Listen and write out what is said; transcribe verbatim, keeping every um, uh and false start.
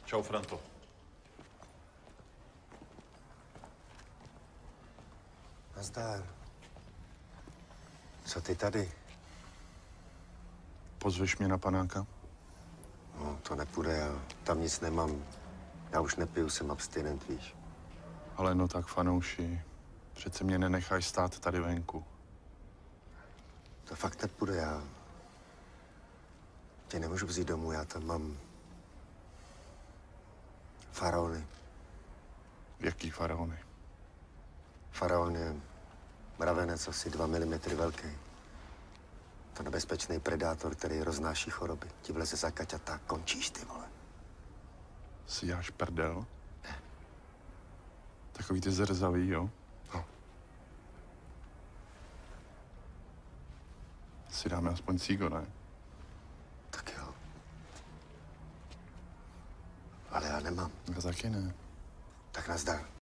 Čau, Franto. Nazdar. Co ty tady? Pozveš mě na panáka? No, to nepůjde, já tam nic nemám. Já už nepiju, jsem abstinent, víš. Ale no tak, fanouši, přece mě nenechaj stát tady venku. To fakt nepůjde, já tě nemůžu vzít domů, já tam mám faraony. Jaký faraony? Faraon je mravenec asi dva milimetry velký. To nebezpečný predátor, který roznáší choroby. Ti vleze za kaťata, končíš, ty vole. Si děláš prdel? Takový ty zrzavý, jo? No. Si dáme aspoň cígo, ne? Tak jo. Ale já nemám. Já taky ne. Tak nazdar.